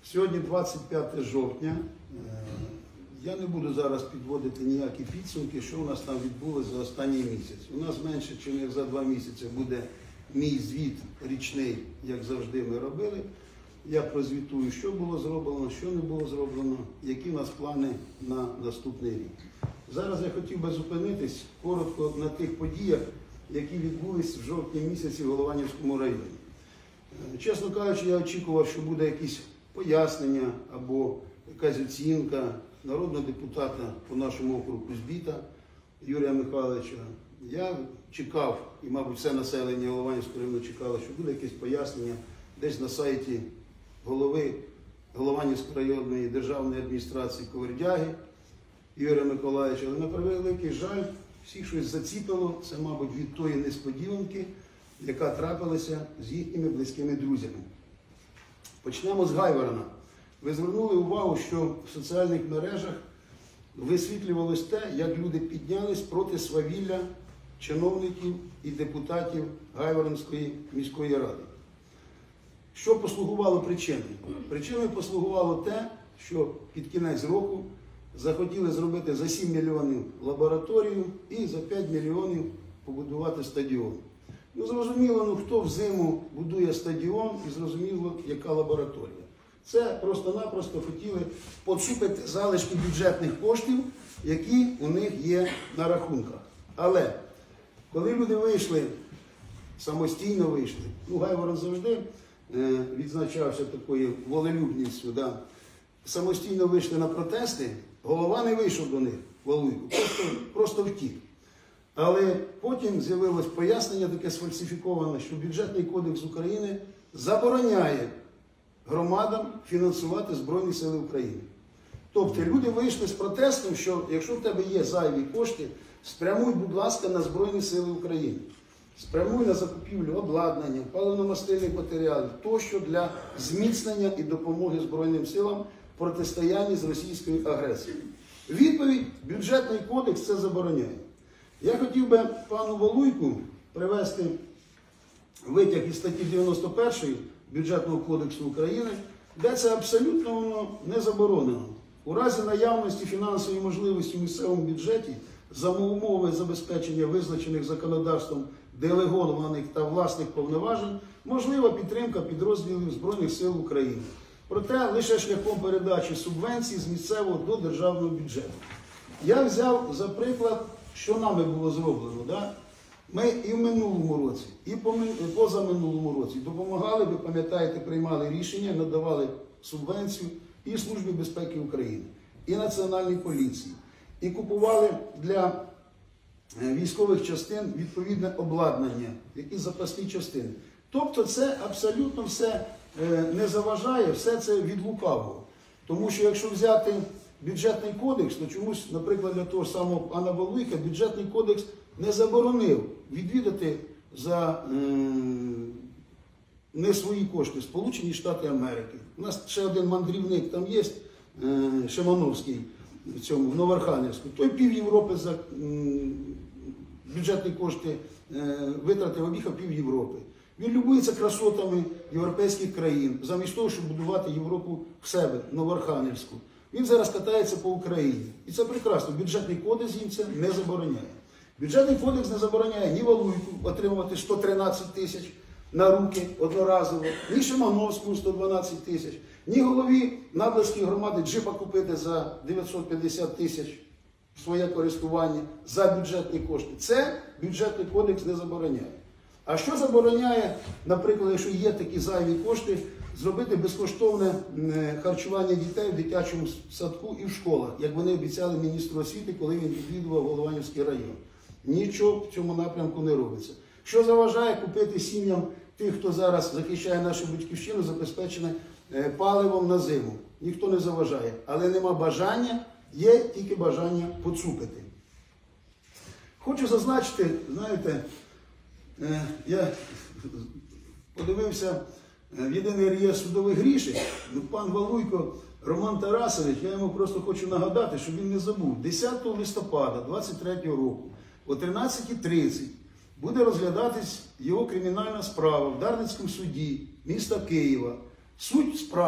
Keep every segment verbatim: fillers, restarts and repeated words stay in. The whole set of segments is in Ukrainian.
Сьогодні двадцять п'яте жовтня. Я не буду зараз підводити ніякі підсумки, що у нас там відбулося за останній місяць. У нас менше, ніж за два місяці буде мій звіт річний, як завжди ми робили. Я прозвітую, що було зроблено, що не було зроблено, які у нас плани на наступний рік. Зараз я хотів би зупинитись коротко на тих подіях, які відбулись в жовтні місяці в Голованівському районі. Чесно кажучи, я очікував, що буде якісь пояснення або якась оцінка народного депутата по нашому округу Кузьбіта Юрія Михайловича. Я чекав, і, мабуть, все населення Голованівського району чекало, що буде якесь пояснення десь на сайті голови Голованівської районної державної адміністрації Ковердяги Юрія Миколаївича. Але на превеликий жаль, всіх щось заціпило, це, мабуть, від тої несподіванки, яка трапилася з їхніми близькими друзями. Почнемо з Гайворона. Ви звернули увагу, що в соціальних мережах висвітлювалось те, як люди піднялись проти свавілля чиновників і депутатів Гайворонської міської ради. Що послугувало причиною? Причиною послугувало те, що під кінець року захотіли зробити за сім мільйонів лабораторію і за п'ять мільйонів побудувати стадіон. Ну, зрозуміло, ну, хто взиму будує стадіон і зрозуміло, яка лабораторія. Це просто-напросто хотіли поцупити залишки бюджетних коштів, які у них є на рахунках. Але коли люди вийшли, самостійно вийшли, ну, Гайворон завжди е, відзначався такою волелюбністю, да? Самостійно вийшли на протести, голова не вийшов до них, Валуйко, просто, просто втік. Але потім з'явилось пояснення таке сфальсифіковане, що Бюджетний кодекс України забороняє громадам фінансувати Збройні Сили України. Тобто люди вийшли з протестом, що якщо в тебе є зайві кошти, спрямуй, будь ласка, на Збройні Сили України. Спрямуй на закупівлю обладнання, паливно-мастильних матеріалів, тощо для зміцнення і допомоги Збройним силам в протистоянні з російською агресією. Відповідь: Бюджетний кодекс це забороняє. Я хотів би пану Валуйку привести витяг із статті дев'яносто першої Бюджетного кодексу України, де це абсолютно воно не заборонено. У разі наявності фінансової можливості в місцевому бюджеті за умови забезпечення визначених законодавством делегованих та власних повноважень можлива підтримка підрозділів Збройних сил України. Проте лише шляхом передачі субвенцій з місцевого до державного бюджету. Я взяв за приклад, що нами було зроблено. Да? Ми і в минулому році, і позаминулому році допомагали, ви пам'ятаєте, приймали рішення, надавали субвенцію і Службі безпеки України, і Національній поліції, і купували для військових частин відповідне обладнання, які запасні частини. Тобто це абсолютно все не заважає, все це від лукавого. Тому що якщо взяти Бюджетний кодекс, то чомусь, наприклад, для того ж самого пана Валуйка, Бюджетний кодекс не заборонив відвідати за е, не свої кошти Сполучені Штати Америки. У нас ще один мандрівник там є, е, Шимановський, в цьому, в Новоархангельську. Той пів Європи за е, бюджетні кошти е, витратив, об'їхав пів Європи. Він любується красотами європейських країн, замість того, щоб будувати Європу в себе, Новоархангельську. Він зараз катається по Україні. І це прекрасно. Бюджетний кодекс їм це не забороняє. Бюджетний кодекс не забороняє ні Валуйку отримувати сто тринадцять тисяч на руки одноразово, ні Шимановському сто дванадцять тисяч, ні голові Надлицької громади джипа купити за дев'ятсот п'ятдесят тисяч в своє користування за бюджетні кошти. Це Бюджетний кодекс не забороняє. А що забороняє, наприклад, якщо є такі зайві кошти, зробити безкоштовне харчування дітей в дитячому садку і в школах, як вони обіцяли міністру освіти, коли він відвідував Голованівський район. Нічого в цьому напрямку не робиться. Що заважає купити сім'ям тих, хто зараз захищає нашу батьківщину, забезпечене паливом на зиму? Ніхто не заважає. Але нема бажання, є тільки бажання поцупити. Хочу зазначити, знаєте, я подивився в єдиний реєстр судових рішень, пан Валуйко Роман Тарасович, я йому просто хочу нагадати, щоб він не забув, десятого листопада двадцять третього року о тринадцятій тридцять буде розглядатись його кримінальна справа в Дарницькому суді міста Києва. Суть справи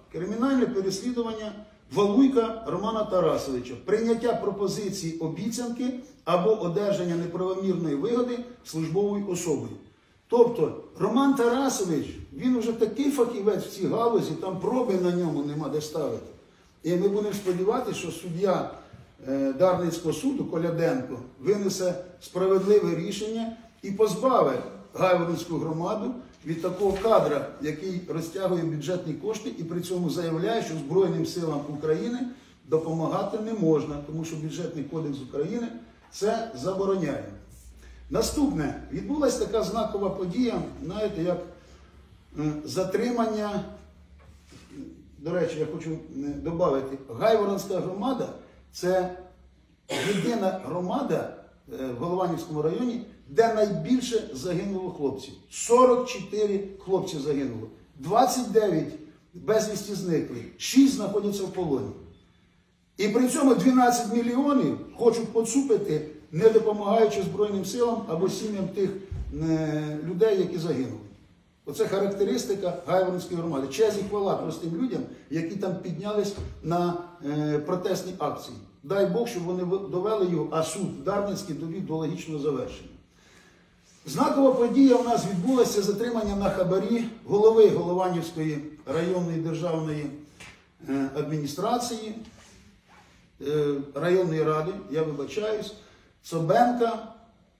Кримінальне переслідування Валуйка Романа Тарасовича, прийняття пропозиції обіцянки або одержання неправомірної вигоди службовою особою. Тобто Роман Тарасович, він вже такий фахівець в цій галузі, там проби на ньому нема де ставити. І ми будемо сподіватися, що суддя Дарницького суду Коляденко винесе справедливе рішення і позбавить Гайворонську громаду від такого кадра, який розтягує бюджетні кошти і при цьому заявляє, що Збройним силам України допомагати не можна, тому що бюджетний кодекс України це забороняє. Наступне, відбулася така знакова подія, знаєте, як затримання, до речі, я хочу додати, Гайворонська громада – це єдина громада в Голованівському районі, де найбільше загинуло хлопців. сорок чотири хлопці загинуло, двадцять дев'ять безвісті зникли, шість знаходяться в полоні. І при цьому дванадцять мільйонів хочуть поцупити, не допомагаючи Збройним силам або сім'ям тих е, людей, які загинули. Оце характеристика Гайворонської громади. Честь і хвала простим людям, які там піднялись на е, протестні акції. Дай Бог, щоб вони довели його, а суд Дарницький довів до логічного завершення. Знакова подія у нас відбулася, затримання на хабарі голови Голованівської районної державної е, адміністрації, е, районної ради, я вибачаюсь, Цобенка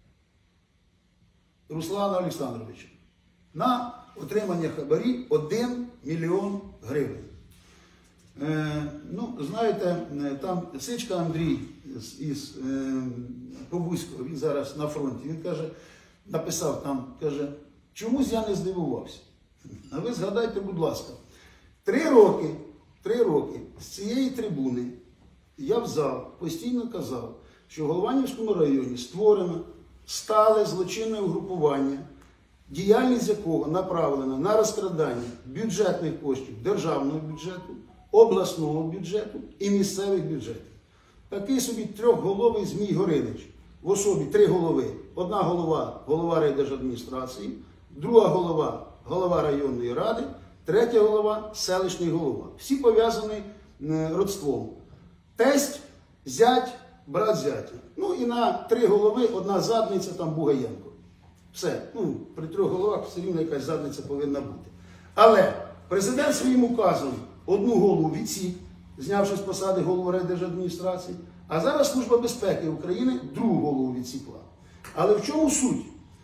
Руслана Олександровича. На отримання хабарі один мільйон гривень. Е, ну, знаєте, там Сичка Андрій із, із е, Побузького, він зараз на фронті, він каже, написав там, каже, чомусь я не здивувався. А ви згадайте, будь ласка, три роки, три роки з цієї трибуни я в зал постійно казав, що в Голованівському районі створено стале злочинне угрупування, діяльність якого направлена на розкрадання бюджетних коштів державного бюджету, обласного бюджету і місцевих бюджетів. Такий собі трьохголовий Змій Горинич. В особі три голови. Одна голова – голова райдержадміністрації, друга голова – голова районної ради, третя голова – селищний голова. Всі пов'язані родством. Тесть, зять, брат зятя. Ну і на три голови одна задниця, там Бугаєнко. Все. Ну, при трьох головах все рівно якась задниця повинна бути. Але президент своїм указом одну голову відсік, знявши з посади голову райдержадміністрації, а зараз Служба безпеки України другу голову відсікла. Але в чому суть?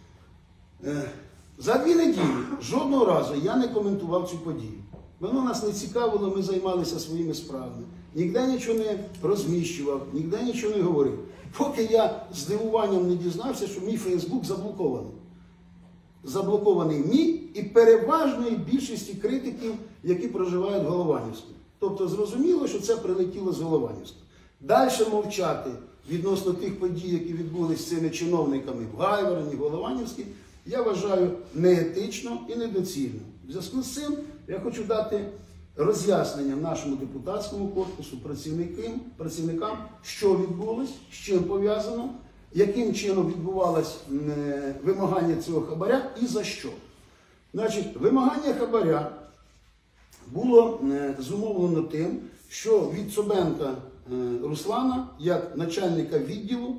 За дві неділі жодного разу я не коментував цю подію. Воно нас не цікавило, ми займалися своїми справами. Ніде нічого не розміщував, ніде нічого не говорив. Поки я з здивуванням не дізнався, що мій Фейсбук заблокований. Заблокований мій і переважної більшості критиків, які проживають в Голованівську. Тобто зрозуміло, що це прилетіло з Голованівська. Далі мовчати відносно тих подій, які відбулися з цими чиновниками в Гайвороні, в Голованівській, я вважаю неетично і недоцільно. В зв'язку з цим я хочу дати роз'яснення нашому депутатському корпусу, працівникам, працівникам, що відбулось, з чим пов'язано, яким чином відбувалось вимагання цього хабаря і за що. Значить, вимагання хабаря було зумовлено тим, що від Цобенка Руслана, як начальника відділу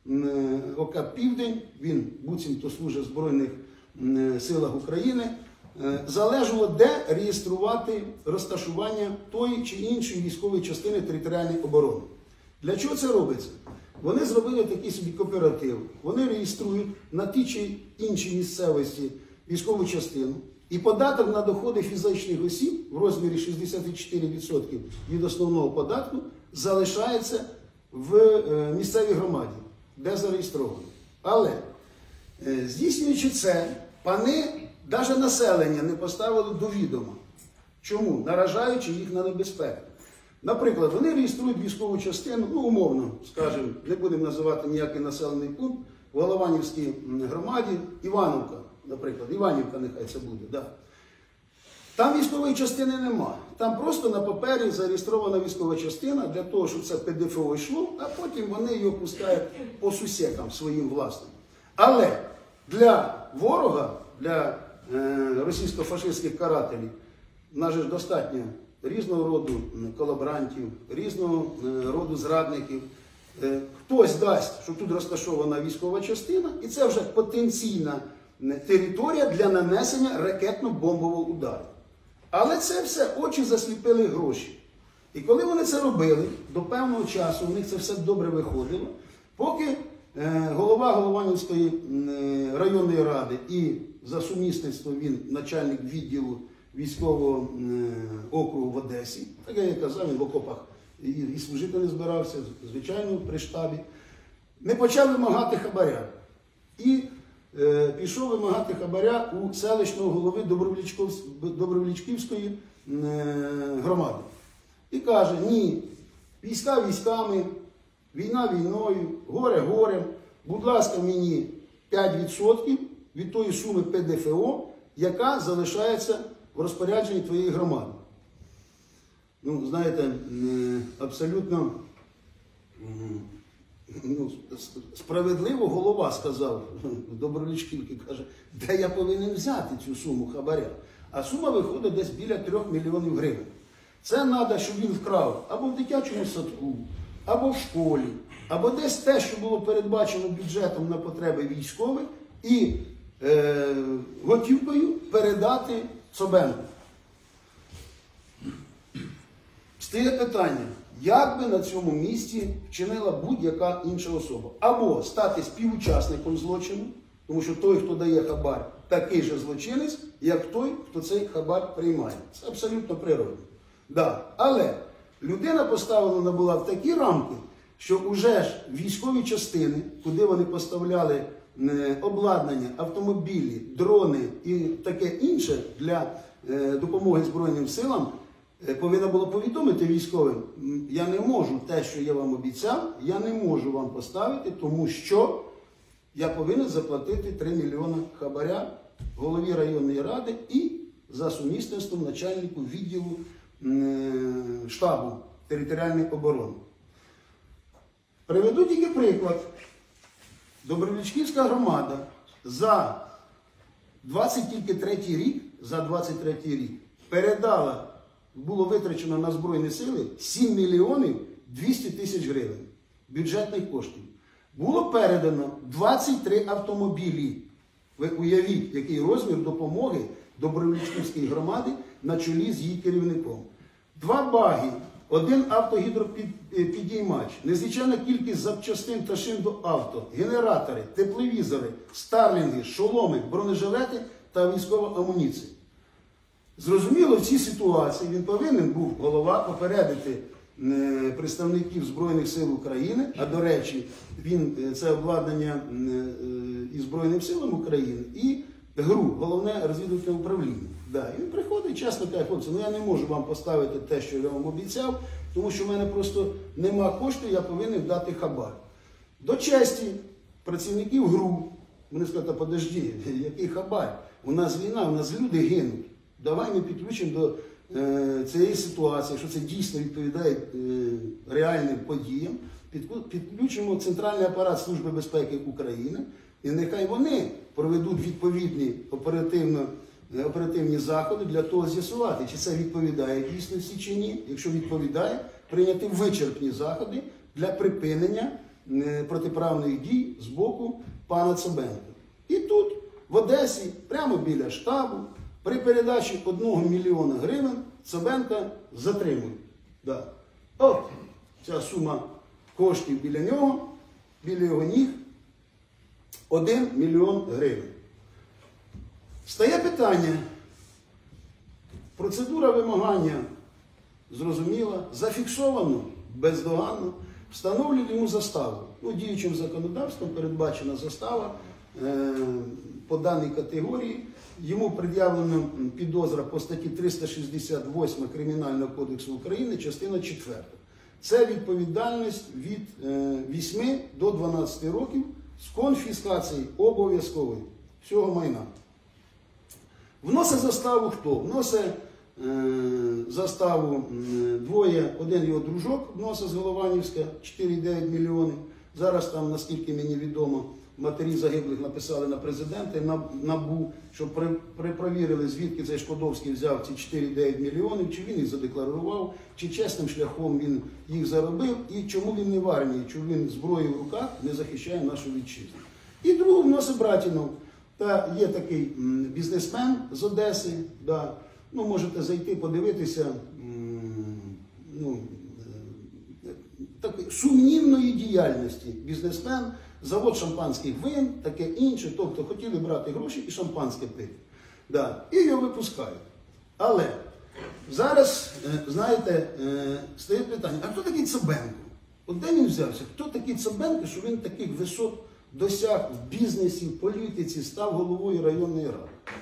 ОК «Південь», він буцімто служить в Збройних силах України, залежало, де реєструвати розташування тої чи іншої військової частини територіальної оборони. Для чого це робиться? Вони зробили такий собі кооператив. Вони реєструють на ті чи іншій місцевості військову частину. І податок на доходи фізичних осіб в розмірі шістдесят чотири відсотки від основного податку залишається в місцевій громаді, де зареєстровано. Але, здійснюючи це, пани навіть населення не поставили до відома. Чому? Наражаючи їх на небезпеку. Наприклад, вони реєструють військову частину, ну умовно, скажімо, не будемо називати ніякий населений пункт, в Голованівській громаді, Іванівка, наприклад, Іванівка нехай це буде, да. Там військової частини нема. Там просто на папері зареєстрована військова частина для того, щоб це ПДФО йшло, а потім вони її опускають по сусекам своїм власним. Але для ворога, для е, російсько-фашистських карателів, в нас же достатньо різного роду колаборантів, різного роду зрадників. Хтось дасть, що тут розташована військова частина, і це вже потенційна територія для нанесення ракетно-бомбового удару. Але це все очі засліпили гроші. І коли вони це робили, до певного часу у них це все добре виходило, поки голова Голованівської районної ради і за сумісництвом він начальник відділу військового округу в Одесі, так як я казав, він в окопах і, і служити не збирався, звичайно, при штабі, не почав вимагати хабаря. І е, пішов вимагати хабаря у селищного голови Добровлічківської е, громади. І каже, ні, війська військами, війна війною, горе горем, будь ласка, мені п'ять відсотків від тої суми Пе Де Фе О, яка залишається в розпорядженні твоєї громади. Ну, знаєте, абсолютно ну, справедливо голова сказав Добровлічківки, каже, де я повинен взяти цю суму хабаря. А сума виходить десь біля трьох мільйонів гривень. Це треба, щоб він вкрав або в дитячому садку, або в школі, або десь те, що було передбачено бюджетом на потреби військових, і е, готівкою передати Цобенку. Стає питання, як би на цьому місці вчинила будь-яка інша особа. Або стати співучасником злочину, тому що той, хто дає хабар, такий же злочинець, як той, хто цей хабар приймає. Це абсолютно природно. Да. Але людина поставлена була в такі рамки, що вже ж військові частини, куди вони поставляли обладнання, автомобілі, дрони і таке інше для допомоги Збройним силам, повинна була повідомити військовим, я не можу те, що я вам обіцяв, я не можу вам поставити, тому що я повинен заплатити три мільйони хабаря голові районної ради і за сумісництвом начальнику відділу штабу територіальної оборони. Приведу тільки приклад. Добровлічківська громада за двадцять третій рік, за двадцять третій рік передала, було витрачено на Збройні сили сім мільйонів двісті тисяч гривень бюджетних коштів. Було передано двадцять три автомобілі. Ви уявіть, який розмір допомоги Добровлічківської громади на чолі з її керівником. Два баги, один автогідропідіймач, незвичайна кількість запчастин та шин до авто, генератори, тепловізори, старлінги, шоломи, бронежилети та військова амуніція. Зрозуміло, в цій ситуації він повинен був, голова, попередити представників Збройних сил України, а до речі, він це обладнання і Збройним силам України, і ГРУ, Головне розвідувальне управління. Да, і він приходить, чесно каже, хлопці, ну я не можу вам поставити те, що я вам обіцяв, тому що в мене просто нема коштів, я повинен дати хабар. До честі працівників ГРУ, вони сказали, та подожди, який хабар? У нас війна, у нас люди гинуть. Давай ми підключимо до е, цієї ситуації, що це дійсно відповідає е, реальним подіям, підключимо Центральний апарат Служби безпеки України, і нехай вони проведуть відповідні оперативно, оперативні заходи для того з'ясувати, чи це відповідає дійсності чи ні. Якщо відповідає, прийняти вичерпні заходи для припинення е, протиправних дій з боку пана Цобенка. І тут, в Одесі, прямо біля штабу, при передачі одного мільйона гривень Цобенка затримують. Да. От ця сума коштів біля нього, біля його ніг, один мільйон гривень. Стає питання, процедура вимагання зрозуміла, зафіксовано бездоганно, встановлюють йому заставу. Ну, діючим законодавством передбачена застава е, по даній категорії. Йому пред'явлено підозра по статті триста шістдесят вісім Кримінального кодексу України, частина четверта. Це відповідальність від вісьми до дванадцяти років з конфіскації обов'язкової всього майна. Вносить заставу хто? Вносить е, заставу двоє, один його дружок вносить з Голованівська, чотири цілих дев'ять мільйони. Зараз там, наскільки мені відомо, матері загиблих написали на президента, на НАБУ, щоб при, перепровірили, звідки цей Шкодовський взяв ці чотири цілих дев'ять мільйонів, чи він їх задекларував, чи чесним шляхом він їх заробив, і чому він не в армії, чому він зброєю в руках не захищає нашу вітчизну. І другу вносить Братінов. Та є такий бізнесмен з Одеси, да. Ну, можете зайти, подивитися, ну, так, сумнівної діяльності бізнесмен, завод шампанських вин, таке інше, тобто хотіли брати гроші і шампанське пити. Да. І його випускають. Але зараз, знаєте, стає питання, а хто такий Цабенко? От де він взявся? Хто такий Цабенко, що він таких висот досяг в бізнесі, в політиці, став головою районної ради?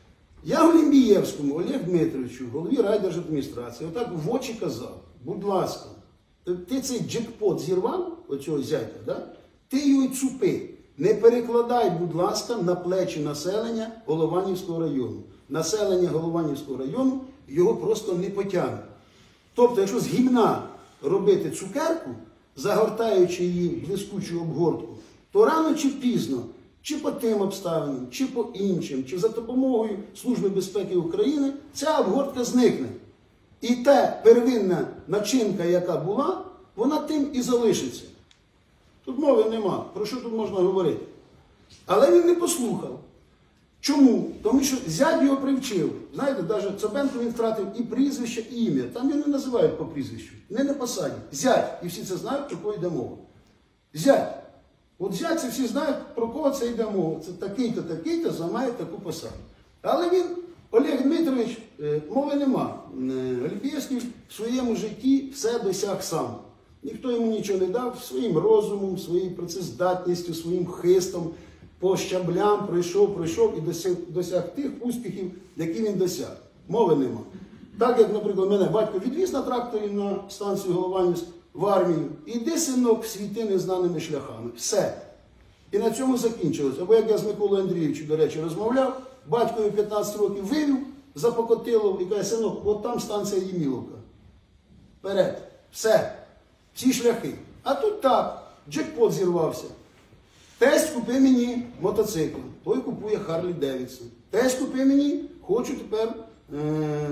Я Олімбієвському Олегу Дмитровичу, голові райдержадміністрації, отак в очі казав, будь ласка, ти цей джекпот зірвав, оцього зятя, да? Ти його цупи. Не перекладай, будь ласка, на плечі населення Голованівського району. Населення Голованівського району його просто не потягне. Тобто, якщо з гімна робити цукерку, загортаючи її в блискучу обгортку, то рано чи пізно, чи по тим обставинам, чи по іншим, чи за допомогою Служби безпеки України, ця обгортка зникне. І та первинна начинка, яка була, вона тим і залишиться. Тут мови нема, про що тут можна говорити. Але він не послухав. Чому? Тому що зять його привчив. Знаєте, навіть Цабенко він втратив і прізвище, і ім'я. Там його не називають по прізвищу, не на посаді. Зять. І всі це знають, про кого йде мова. Зять. От зять, це всі знають, про кого це йде мова. Це такий-то, такий-то займає таку посаду. Але він, Олег Дмитрович, мови нема. Олімпієвський в своєму житті все досяг сам. Ніхто йому нічого не дав, своїм розумом, своєю працездатністю, своїм хистом, по щаблям пройшов, пройшов і досяг, досяг тих успіхів, які він досяг. Мови нема. Так, як, наприклад, мене батько відвіз на тракторі на станцію Голованівськ в армію, іди, синок, в світи незнаними шляхами. Все. І на цьому закінчилось. Або як я з Миколою Андрійовичем, до речі, розмовляв, батькові п'ятнадцять років вивів за Покотилов і каже, синок, от там станція Єміловка. Вперед. Все. Всі шляхи. А тут так, джекпот зірвався. Тесть купи мені мотоцикл, той купує Харлі Девідсон. Тесть купи мені, хочу тепер е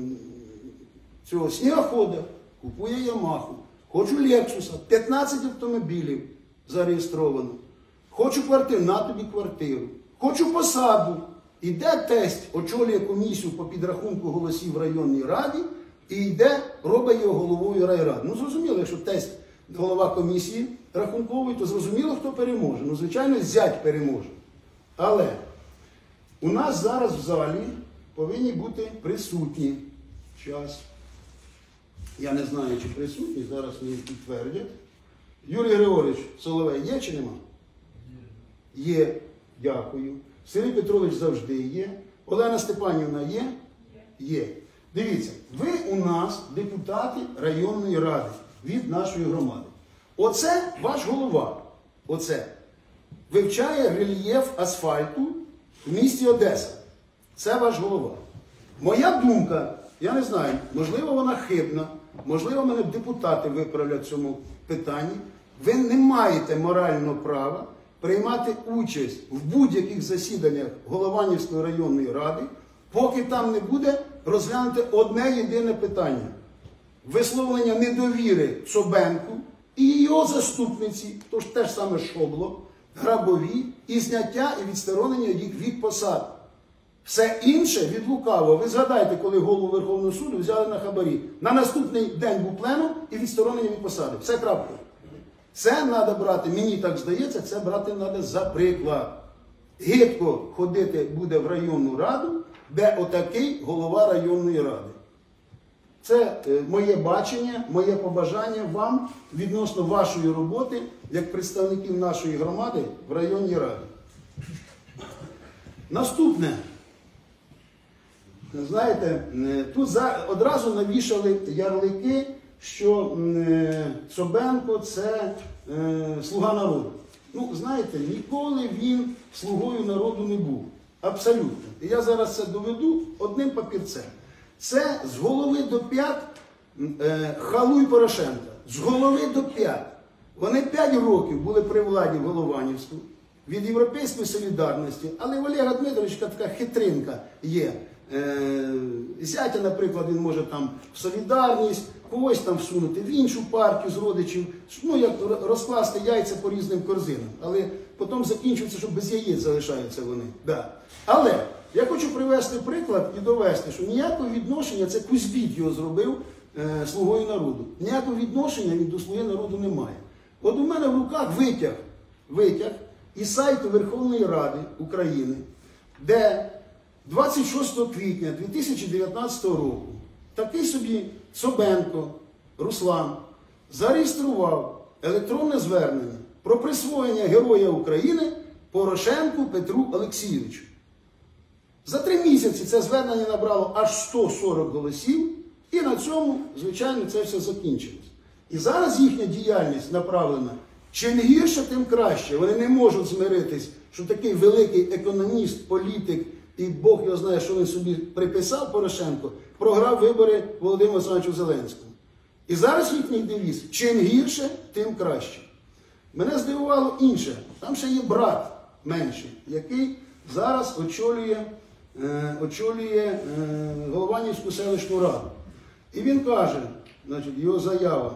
цього снігохода, купує Ямаху. Хочу Лексуса, п'ятнадцять автомобілів зареєстровано. Хочу квартиру, на тобі квартиру. Хочу посаду. Іде тесть, очолює комісію по підрахунку голосів в районній раді, і йде, робить його головою райради. Ну, зрозуміло, якщо тесть голова комісії рахункової, то зрозуміло, хто переможе. Ну, звичайно, зять переможе. Але у нас зараз в залі повинні бути присутні. Час. Я не знаю, чи присутні, зараз мені підтвердять. Юрій Григорович Соловей є чи нема? Є. Є. Дякую. Сергій Петрович завжди є. Олена Степанівна є? Є. Є. Дивіться, ви у нас депутати районної ради від нашої громади. Оце ваш голова. Оце. Вивчає рельєф асфальту в місті Одеса. Це ваш голова. Моя думка, я не знаю, можливо вона хибна, можливо мене депутати виправлять в цьому питанні. Ви не маєте морального права приймати участь в будь-яких засіданнях Голованівської районної ради, поки там не буде розглянути одне єдине питання. Висловлення недовіри Цабенку і його заступниці, тож те ж саме Шобло, Грабові, і зняття і відсторонення їх від посад. Все інше від лукавого. Ви згадайте, коли голову Верховного суду взяли на хабарі. На наступний день був пленум і відсторонення від посади. Все крапка. Це треба брати, мені так здається, це брати треба за приклад. Гидко ходити буде в районну раду, де отакий голова районної ради. Це моє бачення, моє побажання вам відносно вашої роботи, як представників нашої громади в районній раді. Наступне. Знаєте, тут одразу навішали ярлики, що Цабенко – це слуга народу. Ну, знаєте, ніколи він слугою народу не був. Абсолютно. І я зараз це доведу одним папірцем. Це з голови до п'ят Халуй Порошенка. З голови до п'ят. Вони п'ять років були при владі в Голованівську. від Європейської солідарності, але в Олега Дмитровича така хитринка є. Е, зятя, наприклад, він може там в солідарність, когось там всунути в іншу партію з родичів, ну як розкласти яйця по різним корзинам. Але потім закінчується, що без яєць залишаються вони. Да. Але я хочу привести приклад і довести, що ніякого відношення, це Кузьбіт його зробив е, слугою народу, ніякого відношення він до слуги народу немає. От у мене в руках витяг, витяг із сайту Верховної Ради України, де двадцять шостого квітня дві тисячі дев'ятнадцятого року такий собі Цобенко Руслан зареєстрував електронне звернення про присвоєння Героя України Порошенку Петру Олексійовичу. За три місяці це звернення набрало аж сто сорок голосів, і на цьому, звичайно, це все закінчилось. І зараз їхня діяльність направлена чим гірше, тим краще. Вони не можуть змиритись, що такий великий економіст, політик, і Бог його знає, що він собі приписав, Порошенко, програв вибори Володимиру Олександровичу Зеленському. І зараз їхній девіз: чим гірше, тим краще. Мене здивувало інше. Там ще є брат менший, який зараз очолює, е, очолює е, Голованівську селищну раду. І він каже, значить, його заява,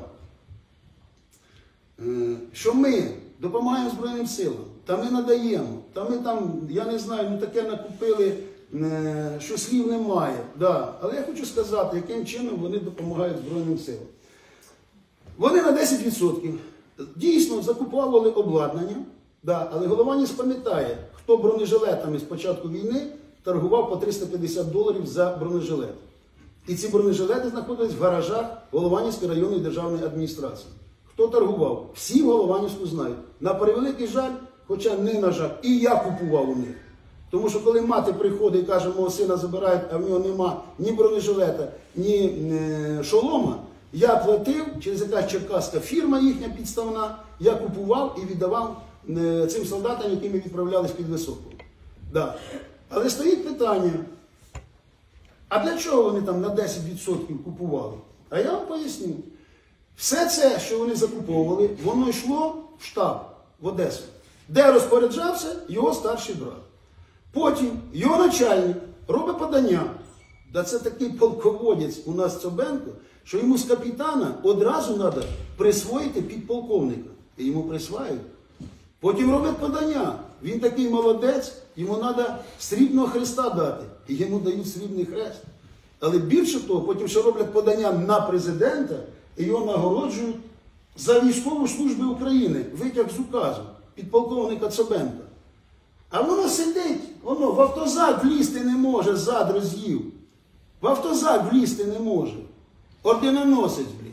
е, що ми допомагаємо Збройним силам, та ми надаємо, та ми там, я не знаю, ну таке накупили, е, що слів немає. Да. Але я хочу сказати, яким чином вони допомагають Збройним силам. Вони на десять відсотків дійсно закуповували обладнання, да, але Голованів пам'ятає, хто бронежилетами з початку війни торгував по триста п'ятдесят доларів за бронежилет. І ці бронежилети знаходились в гаражах Голованівської районної державної адміністрації. Хто торгував? Всі в Голованівську знають. На превеликий жаль, хоча не на жаль, і я купував у них. Тому що коли мати приходить і каже, мого сина забирають, а в нього нема ні бронежилета, ні е, шолома, я платив, через якась черкаська фірма їхня підставна, я купував і віддавав е, цим солдатам, які ми відправлялись під Високу. Да. Але стоїть питання, а для чого вони там на десять відсотків купували? А я вам поясню. Все це, що вони закуповували, воно йшло в штаб, в Одесу, де розпоряджався його старший брат. Потім його начальник робить подання. Да це такий полководець у нас Цобенко, що йому з капітана одразу треба присвоїти підполковника. І йому присвають. Потім робить подання. Він такий молодець, йому треба срібного хреста дати. І йому дають срібний хрест. Але більше того, потім ще роблять подання на президента, і його нагороджують за військову службу України. Витяг з указу підполковника Цобенка. А воно сидить, воно в автозак влізти не може, зад роз'їв. В автозак влізти не може. Орденоносець, блін.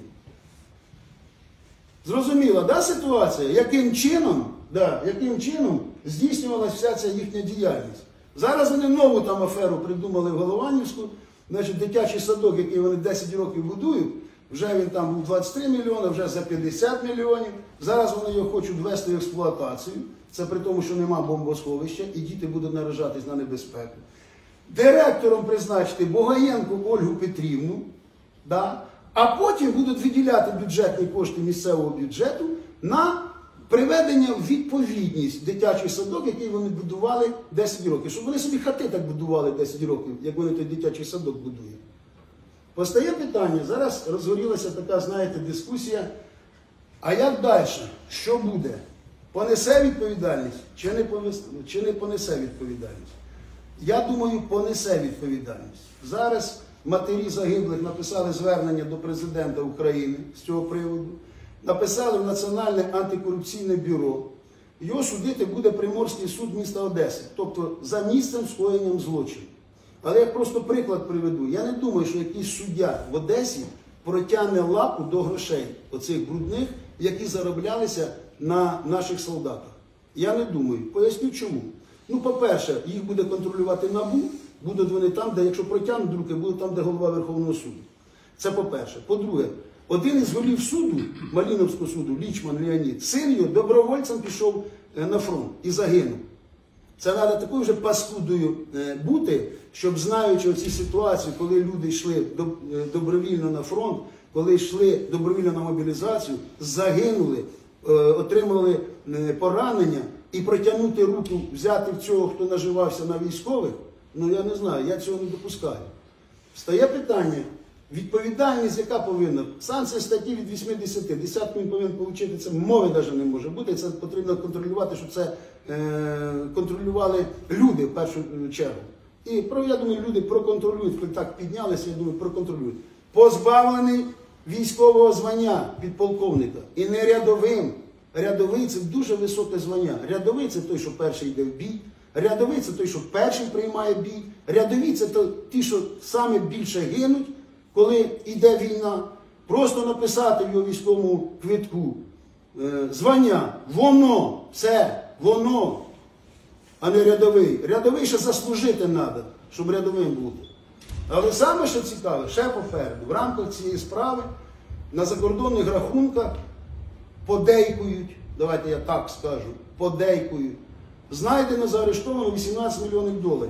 Зрозуміла, да, ситуація? Яким чином, да, яким чином здійснювалася вся ця їхня діяльність? Зараз вони нову там аферу придумали в Голованівську. Значить, дитячий садок, який вони десять років будують, вже він там був двадцять три мільйони, вже за п'ятдесят мільйонів. Зараз вони його хочуть ввести в експлуатацію. Це при тому, що нема бомбосховища, і діти будуть наражатись на небезпеку. Директором призначити Богаєнку Ольгу Петрівну, да? А потім будуть виділяти бюджетні кошти місцевого бюджету на приведення в відповідність дитячий садок, який вони будували десять років. Щоб вони собі хати так будували десять років, як вони той дитячий садок будують. Постає питання, зараз розгорілася така, знаєте, дискусія, а як далі? Що буде? Понесе відповідальність чи не понесе, чи не понесе відповідальність? Я думаю, понесе відповідальність. Зараз матері загиблих написали звернення до президента України з цього приводу, написали в Національне антикорупційне бюро. Його судити буде Приморський суд міста Одеси, тобто за місцем скоєнням злочину. Але я просто приклад приведу. Я не думаю, що якийсь суддя в Одесі протягне лапу до грошей, оцих брудних, які зароблялися на наших солдатах. Я не думаю. Поясню чому. Ну, по-перше, їх буде контролювати НАБУ, будуть вони там, де, якщо протягнуть руки, будуть там, де голова Верховного суду. Це по-перше. По-друге, один із голів суду, Малиновського суду, Лічман Леонід, син його добровольцем пішов на фронт і загинув. Це треба такою вже паскудою бути, щоб, знаючи оці ситуації, коли люди йшли добровільно на фронт, коли йшли добровільно на мобілізацію, загинули, отримали поранення, і протягнути руку, взяти в цього, хто наживався на військових, ну я не знаю, я цього не допускаю. Стає питання, відповідальність, яка повинна? Санкція статті від вісімдесят, десятку він повинен отримати, це мови навіть не може бути, це потрібно контролювати, щоб це е, контролювали люди в першу чергу. І, я думаю, люди проконтролюють, коли так піднялися, я думаю, проконтролюють. Позбавлений військового звання підполковника. І не рядовим. Рядовий – це дуже високе звання. Рядовий – це той, що перший йде в бій. Рядовий – це той, що перший приймає бій. Рядові – це ті, що саме більше гинуть, коли йде війна. Просто написати в його військовому квитку е, звання. Воно, все, воно, а не рядовий. Рядовий ще заслужити треба, щоб рядовим бути. Але саме, що цікаве, ще попереду, в рамках цієї справи на закордонних рахунках подейкують, давайте я так скажу, подейкують, знайдено заарештовано вісімнадцять мільйонів доларів.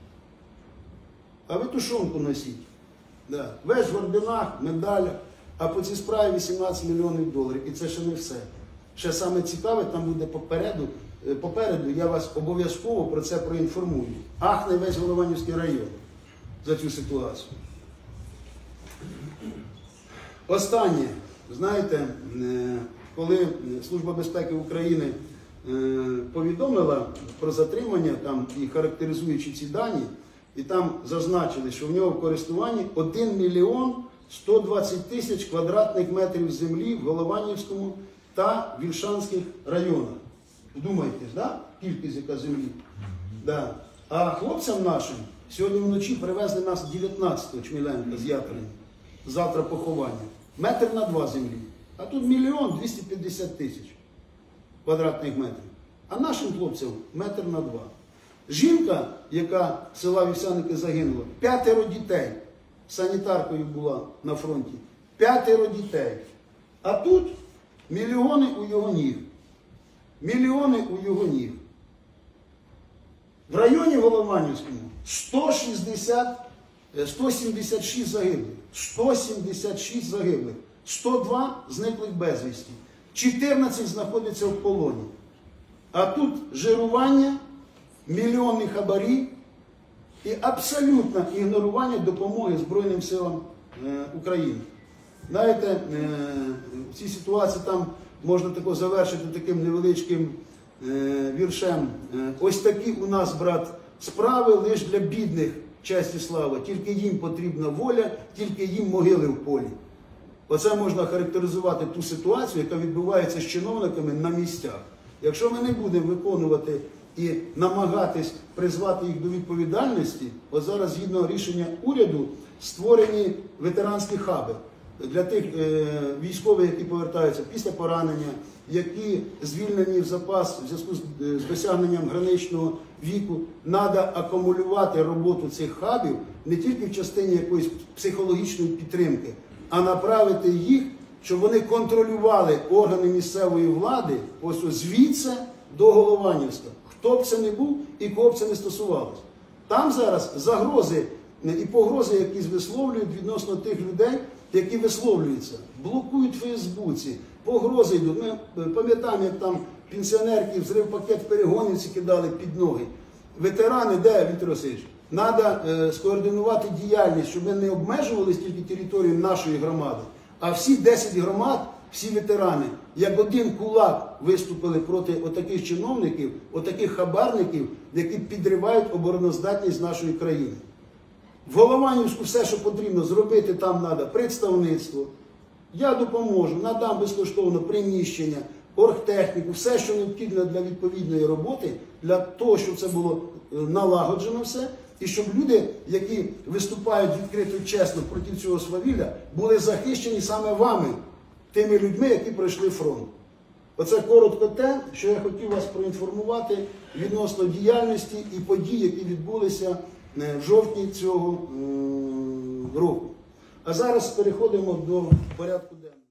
А ви тушонку носіть. Да. Весь в орденах, медалях, а по цій справі вісімнадцять мільйонів доларів. І це ще не все. Ще саме цікаве, там буде попереду, попереду я вас обов'язково про це проінформую. Ахне весь Голованівський район за цю ситуацію. Останнє. Знаєте, коли Служба безпеки України повідомила про затримання там, і характеризуючи ці дані, і там зазначили, що в нього в користуванні один мільйон сто двадцять тисяч квадратних метрів землі в Голованівському та Вільшанських районах. Вдумайтесь, да? Кількість яка землі. Да. А хлопцям нашим сьогодні вночі привезли нас дев'ятнадцятого Чміленка з Ятрини. Завтра поховання. Метр на два землі. А тут мільйон двісті п'ятдесят тисяч квадратних метрів. А нашим хлопцям метр на два. Жінка, яка з села Вівсяники загинула, п'ятеро дітей. Санітаркою була на фронті. П'ятеро дітей. А тут мільйони у його ніг. Мільйони у його ніг. В районі Голованівському сто шістдесят, сто сімдесят шість загиблих. сто сімдесят шість загиблих. сто два зниклих безвісті. чотирнадцять знаходяться в полоні. А тут жирування, мільйонні хабарі і абсолютне ігнорування допомоги Збройним силам е, України. Знаєте, е, в цій ситуації там можна тако завершити таким невеличким е, віршем. Е, ось такі у нас, брат, справи лише для бідних, честь і слава. Тільки їм потрібна воля, тільки їм могили в полі. Оце можна характеризувати ту ситуацію, яка відбувається з чиновниками на місцях. Якщо ми не будемо виконувати і намагатись призвати їх до відповідальності, от зараз, згідно рішення уряду, створені ветеранські хаби для тих е, військових, які повертаються після поранення, які звільнені в запас в зв'язку з, з досягненням граничного віку. Треба акумулювати роботу цих хабів не тільки в частині якоїсь психологічної підтримки, а направити їх, щоб вони контролювали органи місцевої влади, ось звідси до Голованівська. Хто б це не був і кого б це не стосувалося. Там зараз загрози і погрози якісь висловлюють відносно тих людей, які висловлюються. Блокують в Фейсбуці, погрози йдуть. Ми пам'ятаємо, як там пенсіонерки взрив пакет в Перегонівці кидали під ноги. Ветерани, де, Віктор Васильович? Треба е, скоординувати діяльність, щоб ми не обмежувалися тільки територією нашої громади, а всі десять громад, всі ветерани, як один кулак виступили проти отаких чиновників, отаких хабарників, які підривають обороноздатність нашої країни. В Голованівську все, що потрібно зробити, там треба представництво. Я допоможу, надам безкоштовно приміщення, оргтехніку, все, що необхідно для відповідної роботи, для того, щоб це було налагоджено все, і щоб люди, які виступають відкрито і чесно проти цього свавілля, були захищені саме вами, тими людьми, які пройшли фронт. Оце коротко те, що я хотів вас проінформувати відносно діяльності і подій, які відбулися в жовтні цього року. А зараз переходимо до порядку денного.